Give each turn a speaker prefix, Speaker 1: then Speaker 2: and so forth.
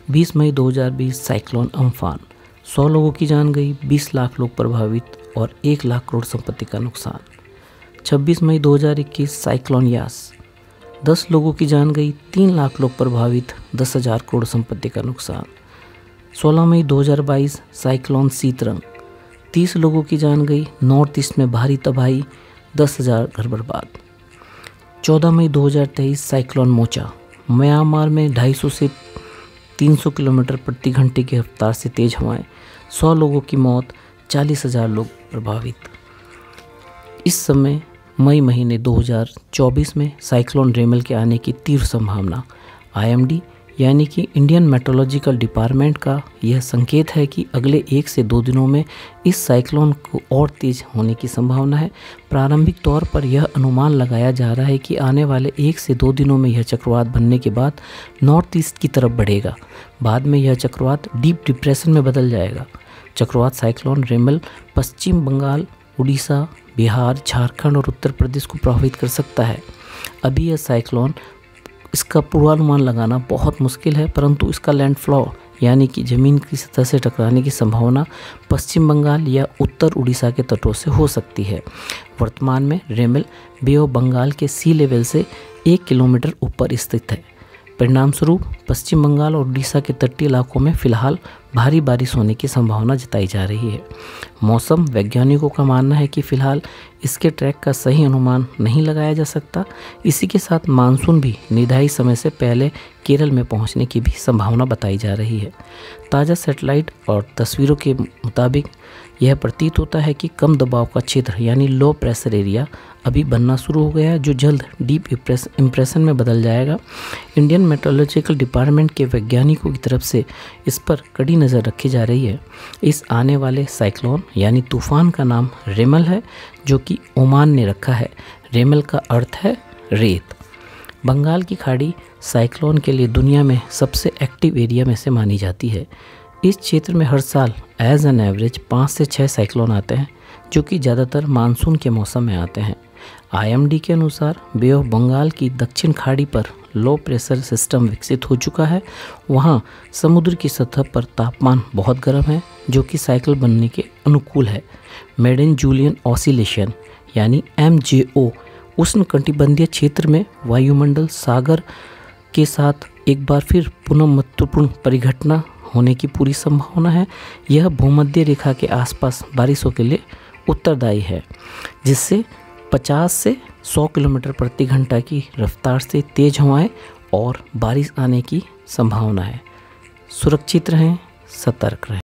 Speaker 1: 20 मई 2020 cyclone Amphan, 100 लोगों की जान गई, 20 लाख लोग प्रभावित और 1 लाख करोड़ संपत्ति का नुकसान। 26 मई 2021 साइक्लोन यास, 10 लोगों की जान गई, 3 लाख लोग प्रभावित, 10,000 करोड़ संपत्ति का नुकसान। 16 मई 2022 साइक्लोन सीतरंग, 30 लोगों की जान गई, नॉर्थ ईस्ट में भारी तबाही, 10,000 घर बर्बाद। 14 मई 2023 साइक्लोन मोचा, म्यांमार में 250 से 300 किलोमीटर प्रति घंटे की रफ्तार से तेज हवाएं, 100 लोगों की मौत, 40,000 लोग प्रभावित। इस समय मई महीने 2024 में साइक्लोन रेमल के आने की तीव्र संभावना। IMD यानी कि इंडियन मेट्रोलॉजिकल डिपार्टमेंट का यह संकेत है कि अगले 1 से 2 दिनों में इस साइक्लोन को और तेज होने की संभावना है। प्रारंभिक तौर पर यह अनुमान लगाया जा रहा है कि आने वाले 1 से 2 दिनों में यह चक्रवात बनने के बाद नॉर्थ ईस्ट की तरफ बढ़ेगा। बाद में यह चक्रवात डीप डिप्रेशन में बदल जाएगा। चक्रवात साइक्लोन रेमल पश्चिम बंगाल, उड़ीसा, बिहार, झारखंड और उत्तर प्रदेश को प्रभावित कर सकता है। अभी यह साइक्लोन, इसका पूर्वानुमान लगाना बहुत मुश्किल है, परंतु इसका लैंडफ्लॉ यानी कि ज़मीन की सतह से टकराने की संभावना पश्चिम बंगाल या उत्तर उड़ीसा के तटों से हो सकती है। वर्तमान में रेमल बे ऑफ बंगाल के सी लेवल से 1 किलोमीटर ऊपर स्थित है। परिणामस्वरूप पश्चिम बंगाल और उड़ीसा के तटीय इलाकों में फिलहाल भारी बारिश होने की संभावना जताई जा रही है। मौसम वैज्ञानिकों का मानना है कि फिलहाल इसके ट्रैक का सही अनुमान नहीं लगाया जा सकता। इसी के साथ मानसून भी निर्धारित समय से पहले केरल में पहुंचने की भी संभावना बताई जा रही है। ताज़ा सैटेलाइट और तस्वीरों के मुताबिक यह प्रतीत होता है कि कम दबाव का क्षेत्र यानी लो प्रेशर एरिया अभी बनना शुरू हो गया है, जो जल्द डीप इम्प्रेशन में बदल जाएगा। इंडियन मेट्रोलॉजिकल डिपार्टमेंट के वैज्ञानिकों की तरफ से इस पर कड़ी नज़र रखी जा रही है। इस आने वाले साइक्लोन यानी तूफान का नाम रेमल है, जो कि ओमान ने रखा है। रेमल का अर्थ है रेत। बंगाल की खाड़ी साइक्लोन के लिए दुनिया में सबसे एक्टिव एरिया में से मानी जाती है। इस क्षेत्र में हर साल एज एन एवरेज 5 से 6 साइक्लोन आते हैं, जो कि ज़्यादातर मानसून के मौसम में आते हैं। IMD के अनुसार बे ऑफ बंगाल की दक्षिण खाड़ी पर लो प्रेशर सिस्टम विकसित हो चुका है। वहाँ समुद्र की सतह पर तापमान बहुत गर्म है, जो कि साइकिल बनने के अनुकूल है। मेडन जूलियन ऑसिलेशन यानी MJO उष्णकटिबंधीय क्षेत्र में वायुमंडल सागर के साथ एक बार फिर पुनः महत्वपूर्ण परिघटना होने की पूरी संभावना है। यह भूमध्य रेखा के आसपास बारिशों के लिए उत्तरदायी है, जिससे 50 से 100 किलोमीटर प्रति घंटा की रफ्तार से तेज हवाएं और बारिश आने की संभावना है। सुरक्षित रहें, सतर्क रहें।